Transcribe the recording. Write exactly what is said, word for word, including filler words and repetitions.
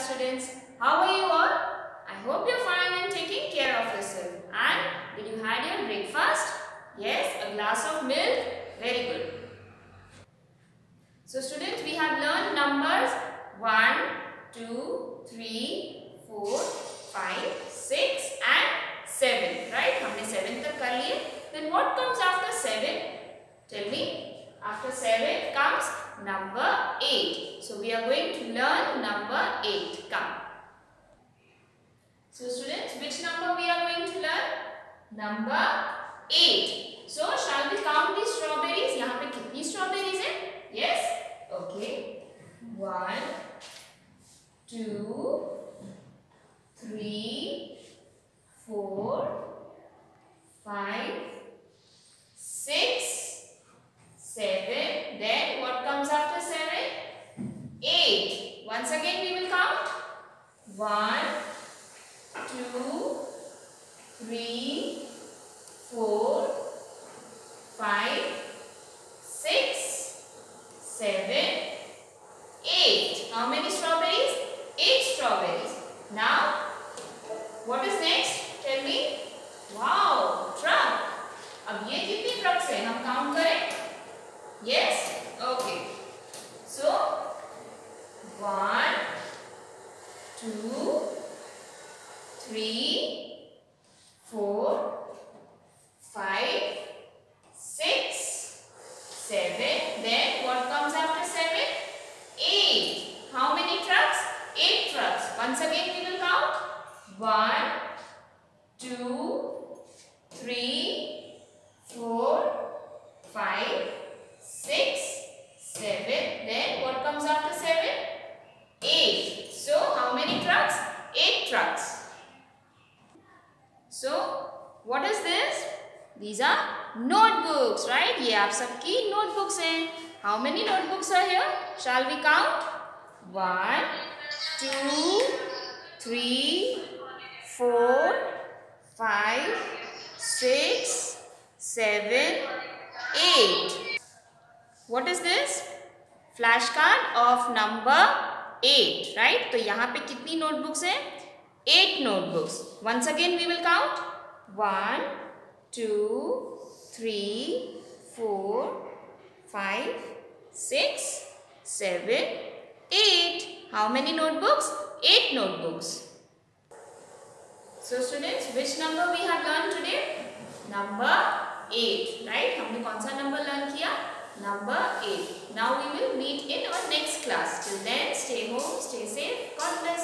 class students. How are you all? I hope you're fine and taking care of yourself. And did you had your breakfast? Yes, a glass of milk. Very good. So students, we have learned numbers one, two, three, four, five, six and seven. Right? हमने seven तक कर लिए. Then what comes after seven? Tell me. After seven comes number eight. So we are going to learn number eight. Come. So students, which number we are going to learn? Number eight. So shall we count these strawberries? यहाँ पे कितनी strawberries हैं? Yes? Okay. One, two, three, four, five, six, seven. Then what comes after seven? Eight. Once again we will count. One, two, three, four, five, six, seven, eight. How many strawberries? Eight strawberries. Now, what is next? Tell me. Wow, truck. अब ये कितनी trucks हैं? हम count करें? Yes? Okay. So, one, two, three, four, five, six, seven. Then what comes after seven? Eight. How many trucks? Eight trucks. Once again we will count. One, two, three, four, five, six, seven. Then what comes after seven? Eight. So how many trucks? Eight trucks. So what is this? These are notebooks, right? ये आप सबकी notebooks हैं. How many notebooks are here? Shall we count? One, two, three, four, five, six, seven, eight. What is this? Flashcard of number eight, right? तो यहाँ पे कितनी notebooks हैं? Eight notebooks. Once again we will count. One, two, three, four, five, six, seven, eight. How many notebooks? Eight notebooks. So students, which number we have learned today? Number eight, right? हमने कौन सा number learn किया? Number eight. Now we will meet in our next class. Till then, stay home, stay safe. God bless.